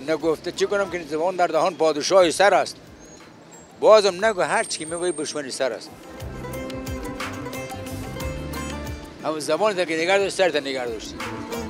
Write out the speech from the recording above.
نگفته چی کنم که زبان در دهان پادشاه سر است. بازم نگو هر چی که میگوی دشمنی سر است. اما زبان تا که نگه داشت سر تا نگه داشتی.